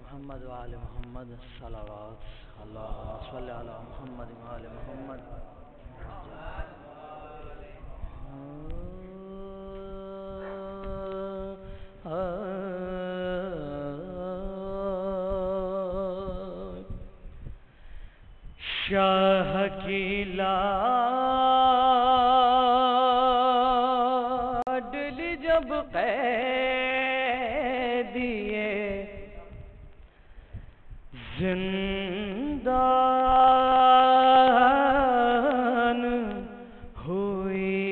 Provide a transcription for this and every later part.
محمد وآل محمد صلوات اللهم صل على محمد وآل محمد شاہ کی لاڈلی جب قیدیے زندان ہوئی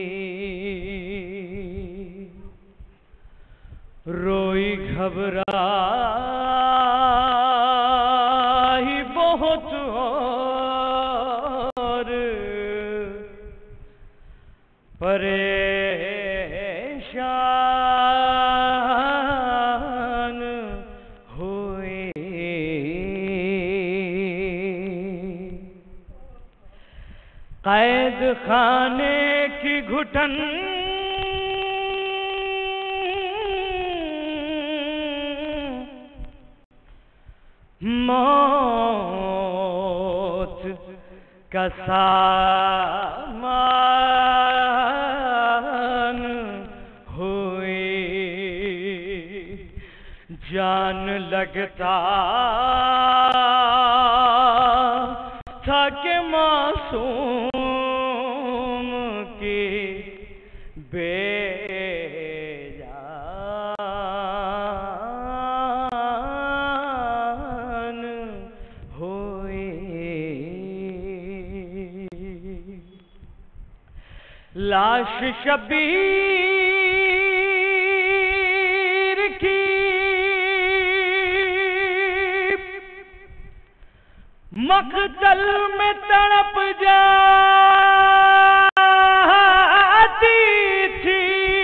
روئی گھبرائی بہت اور پریشان ہوئی قید خانے کی گھٹن موت کا سامان ہوئی جان لگتا تھا کہ معصوم کی بے جان ہوئی لاش شبیر کی مقتل میں تڑپ جاتی تھی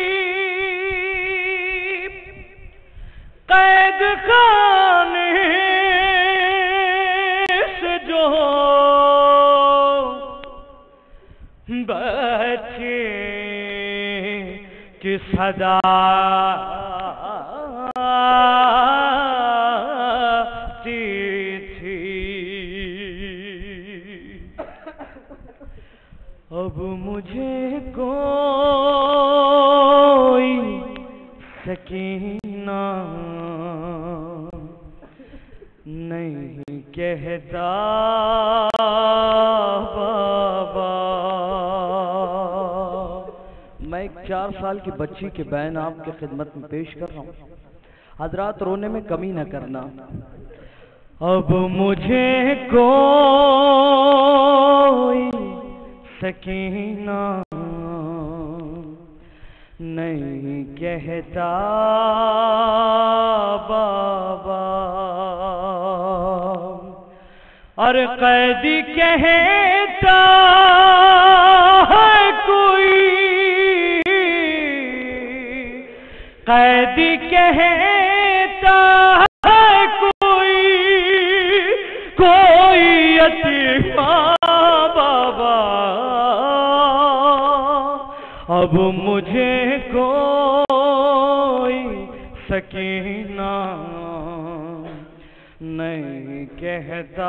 قید خانے سے جو بچے کی صدا اب مجھے کوئی سکینہ نہیں کہتا بابا میں ایک 4 سال کی بچی کے بیان آپ کی خدمت میں پیش کر رہا ہوں حضرات رونے میں کمی نہ کرنا اب مجھے کوئی سکینہ نہیں کہتا بابا اور قیدی کہتا ہے کوئی قیدی کہتا ہے کوئی یتیم بابا اب مجھے کوئی سکینہ نہیں کہتا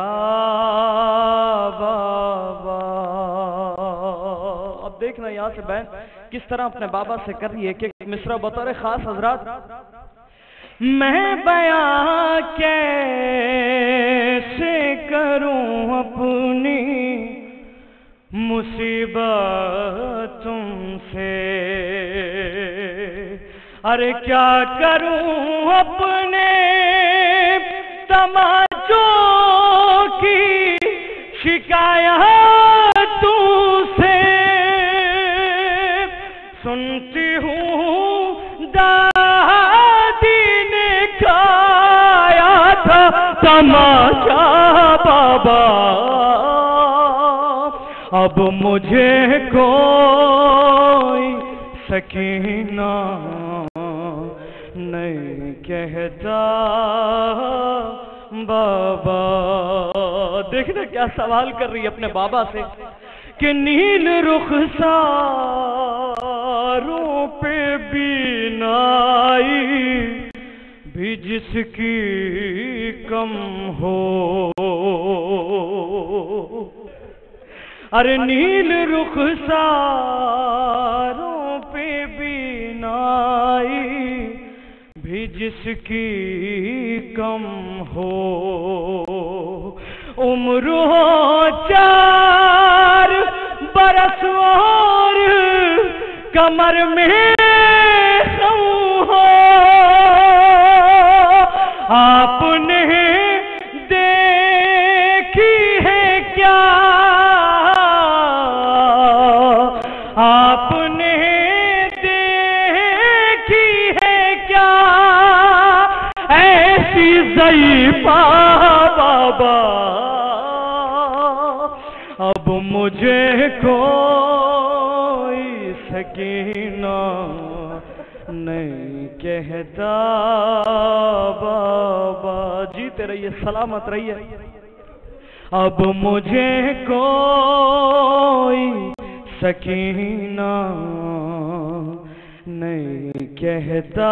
بابا اب دیکھنا یہاں سے بہن کس طرح اپنے بابا سے کر رہی ہے کہ مصرع بطور خاص حضرات میں بیان کیسے کروں اپنی مصیبت تم سے ارے کیا کروں اپنے تماچوں کی شکایت تم سے سنتی ہوں دادی نے کھایا تھا تماشا بابا اب مجھے کوئی سکینہ نہیں کہتا بابا دیکھنا کیا سوال کر رہی ہے اپنے بابا سے کہ نیل رخساروں پہ بینائی بھی جس کی کم ہو، ارے نیل رخساروں پہ بینائی بھی جس کی کم ہو، عمر ہو 4 برس اور کمر میں خم ہو، آپ نے دیکھی ہے کیا، آپ نے دیکھی ہے کیا ایسی ضعیفہ بابا، اب مجھے کوئی سکینہ نہیں کہتا بابا، جیتے رہیے سلامت رہیے، اب مجھے کوئی سکینہ نہیں کہتا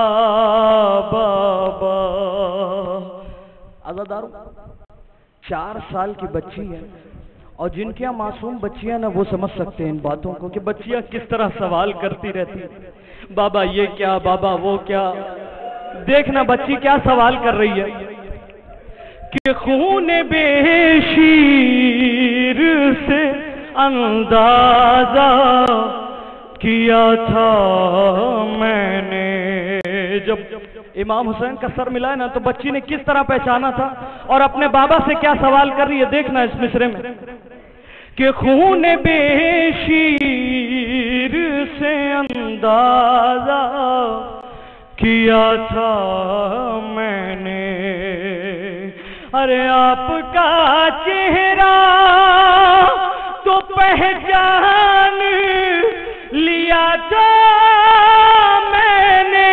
بابا۔ عزادارو 4 سال کی بچی ہے، اور جن کے یہاں معصوم بچیاں نا وہ سمجھ سکتے ہیں ان باتوں کو کہ بچیاں کس طرح سوال کرتی رہتی، بابا یہ کیا، بابا وہ کیا۔ دیکھنا بچی کیا سوال کر رہی ہے کہ خون بے شیر سے اندازہ کیا تھا میں نے، جب امام حسین کا سر ملا ہے نا تو بچی نے کس طرح پہچانا تھا اور اپنے بابا سے کیا سوال کر رہی ہے، دیکھنا اس مصرے میں کہ خون بے شیر سے اندازہ کیا تھا میں نے، ارے آپ کا چہرہ تو پہچان لیا تھا میں نے،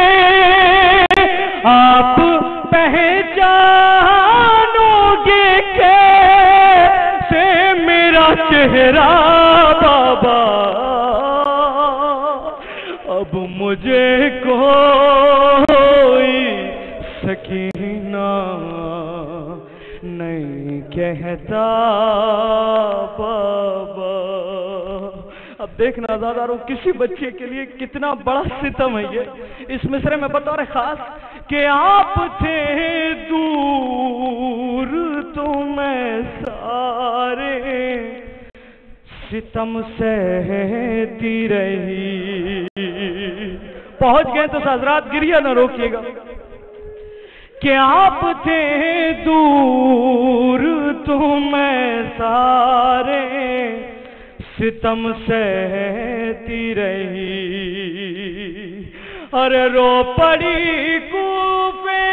آپ پہچانو گے کیسے میرا چہرہ بابا، اب مجھے کوئی سکینہ نہیں کہتا بابا۔ اب دیکھنا عزادارو کسی بچے کے لیے کتنا بڑا ستم ہے یہ، اس مصرے میں بطور خاص کہ آپ تھے دور تو میں سارے ستم سہتی رہی، پہنچ گئے تو حضرات گریہ نہ روکیے گا کہ آپ تھے دور تو میں سارے ستم سہتی رہی، اور رو پڑی کوفے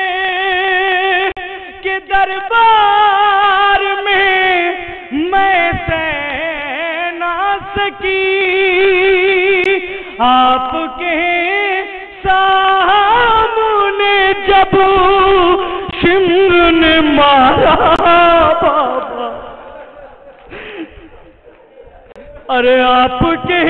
کے دربار میں میں سہ نہ سکی، آپ کے سامنے جب شمر نے مارا بابا، ارے آپ کے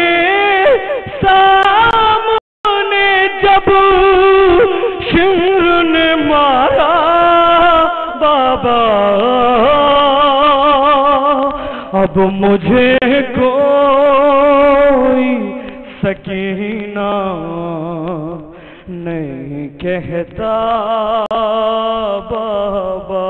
سامنے جب شمر نے مارا بابا، اب مجھے کوئی سکینہ نہیں کہتا بابا۔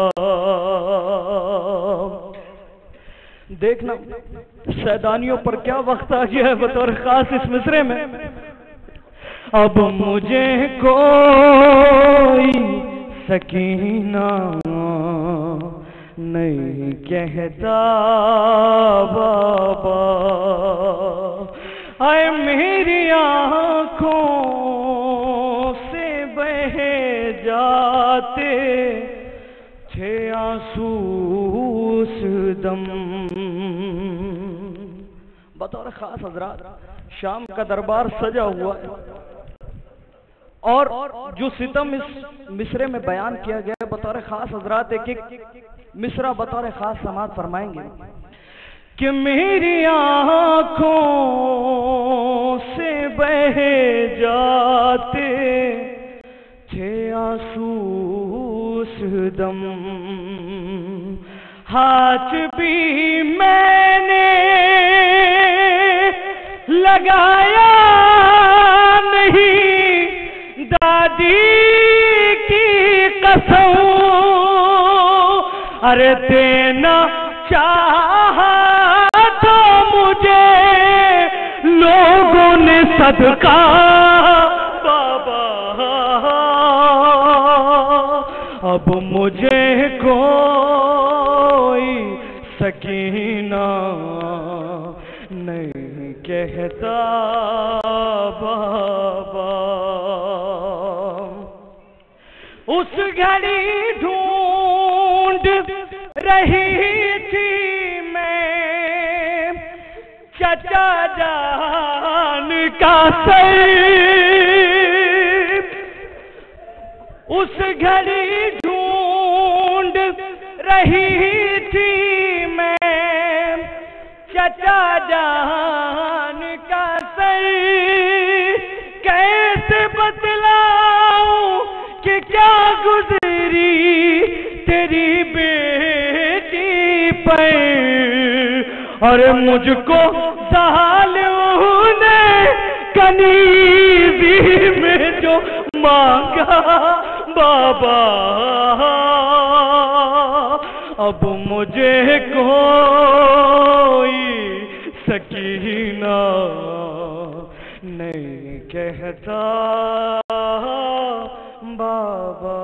دیکھنا شیطانیوں پر کیا وقت آ گیا ہے بطور خاص اس مصرے میں، اب مجھے کوئی سکینہ نہیں کہتا بابا، اے میری آنکھوں سے بہے جاتے تھے آنسو اس دم۔ بطور خاص حضرات شام کا دربار سجا ہوا ہے، اور جو ستم اس مصرے میں بیان کیا گیا ہے بطور خاص حضرات ایک ایک مصرع بطور خاص سماعت فرمائیں گے کہ میری آنکھوں سے بہے جاتے تھے آنسو اس دم ہاتھ بھی میں نے لگایا نہیں دادی کی قسم ارے دینا چاہا تو مجھے لوگوں نے صدقہ بابا اب مجھے کوئی سکینہ نہیں کہتا بابا اس گھڑی ڈھونڈ رہی تھی میں چچا جان کا سر اس گھڑی ڈھونڈ رہی تھی میں چچا جان کا سر کیسے بتلاؤں کہ کیا گزری تیری بیٹی پر اور مجھ کو ظالموں نے کنیزی میں جو مانگا بابا اب مجھے کوئی سکینہ نہیں کہتا بابا